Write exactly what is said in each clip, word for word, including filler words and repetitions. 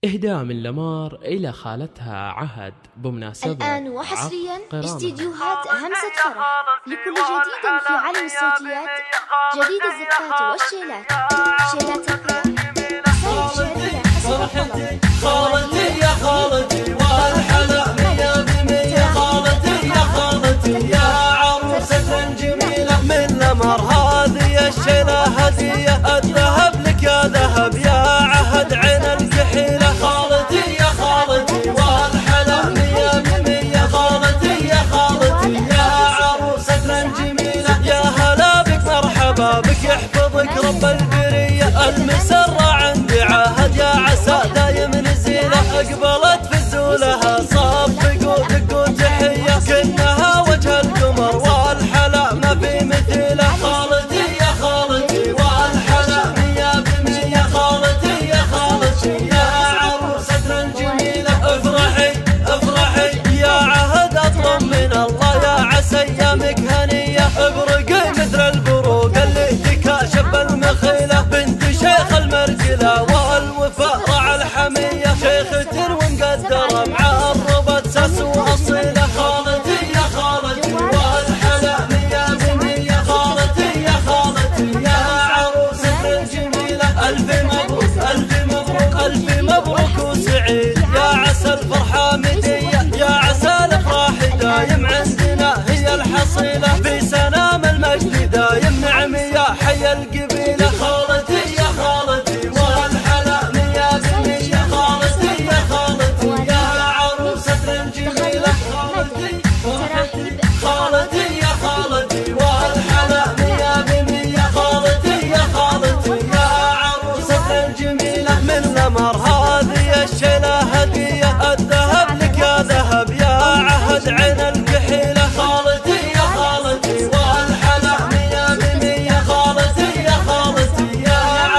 إهداء من لمار إلى خالتها عهد بمناسبة الآن وحصريا استديوهات همسة فرح لكل جديد في عالم الصوتيات. جديد الزفات والشيلات، شيلات الفرح صارت شعرية حسب خالتي يا خالتي والحلا مية بمية، خالتي يا خالتي يا عروسة جميلة من لمر، هذه الشيلة هدية الذهب لك يا ذهب يا عهد عين الكحيلة. خالتي يا خالتي والحلا مية بمية، خالتي يا خالتي يا عروسة جميلة، يا هلا بك مرحبا بك يحفظك رب البرية. المسرة عندي عهد يا عسى دايم نزيلة، اقبلت في زولها صفقوا دقوا تحية، كنها وجه القمر والحلا ما في مثيله. خالتي يا خالتي والحلا مية بمية، خالتي يا خالتي يا عروسة جميلة. افرحي افرحي يا عهد اطلب من الله، يا عسى ايامك هنية، ابرقي مثل البروق اللي تكاشف المخيلة، بنت شيخ المرجلة والوفاء رعى الحمية، شيخة ومقدرة معربة ساس واصيلة. خالتي يا خالتي والحلا مية بمية، خالتي يا خالتي يا عروسة جميلة. الف مبروك الف مبروك الف مبروك وسعيد، يا عسى الفرحة مدية، يا عسى الافراح دايم عندنا هي الحصيلة، في سلام المجد دايم نعم يا حي القبيلة. خالتي يا خالتي والحلا مية بمية، خالتي يا خالتي يا عروسة جميلة. خالتي خالتي يا خالتي والحلا مية بمية، خالتي يا خالتي يا عروسة جميلة من لمر، هذه الشيلة هدية الذهب لك يا ذهب يا عهد عين الكحيلة. خالتي يا خالتي والحلا مية بمية، خالتي يا خالتي يا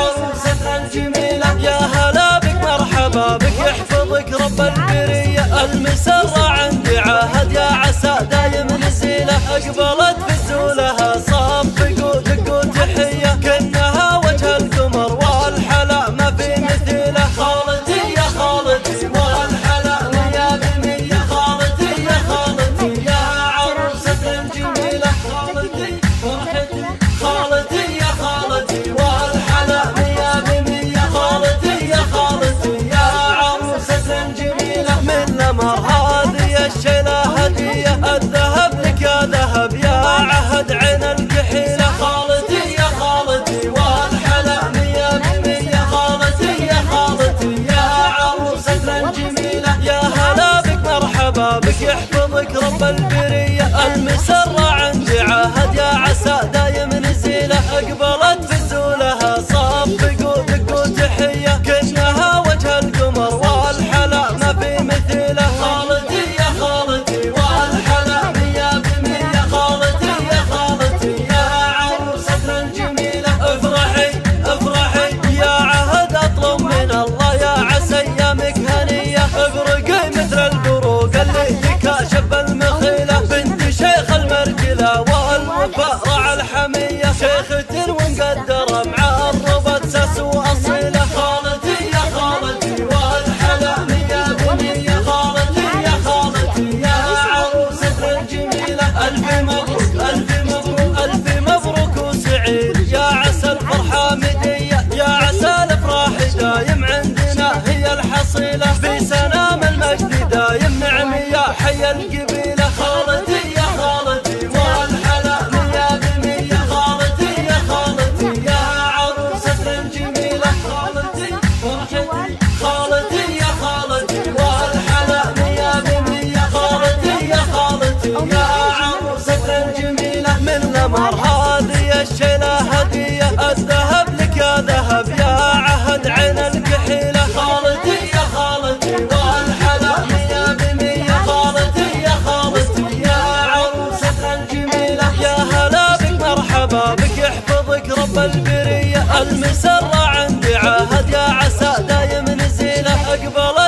عروسة جميلة، يا هلا بك مرحبا بك يحفظك رب البرية. المسرة عندي عهد يا عسى دايم نزيلة، اقبلت في زولها صفقوا دقوا تحية، كنها وجه القمر والحلا ما في مثيله. خالتي يا خالتي والحلا مية بمية، خالتي يا خالتي يا عروسة جميلة. خالتي فرحتي خالتي يا خالتي والحلا مية بمية، خالتي يا خالتي يا عروسة جميلة من لمر، هذه الشيلة هدية الذهب لك يا ذهب يا عهد عين الكحيلة. خالتي يا خالتي والحلا مية بمية، خالتي يا خالتي يا عروسة جميلة، يا هلا بك مرحبا بك يحفظك رب البرية. المسرة عندي عهد يا عسى دايم نزيلة، اقبلت في زولها صفقوا دقوا تحية، كنها وجه القمر والحلا ما في مثيله. خالتي يا خالتي والحلا مية بمية، خالتي يا خالتي يا عروسة جميلة. افرحي افرحي يا عهد اطلب من الله، يا عسى ايامك هنية، ابرقي مثل البروق اللي تكاشف المخيلة، بنت شيخ المرجلة والوفاء رعى الحمية، شيخة ومقدرة معربة ساس واصيلة. خالتي يا خالتي والحلا مية بمية، خالتي يا خالتي يا عروسة جميلة. الف مبروك الف مبروك الف مبروك وسعيد، يا عسى الفرحة مدية، يا عسى الافراح دايم عندنا هي الحصيلة، في سلام المجد دايم نعم يا حي القبيلة. خالتي يا خالتي والحلا مية بمية، خالتي يا خالتي يا عروسة جميلة. خالتي فرحتي خالتي يا خالتي والحلا مية بمية، خالتي يا خالتي يا عروسة جميلة من لمر، هذه الشيلة هدية الذهب لك يا ذهب يا عهد عين الكحيلة. خالتي يا خالتي والحلا مية بمية، خالتي يا خالتي يا عروسة جميلة، يا هلا بك مرحبا بك يحفظك رب البرية. المسرة عندي عهد يا عسى دايم نزيلة، اقبلت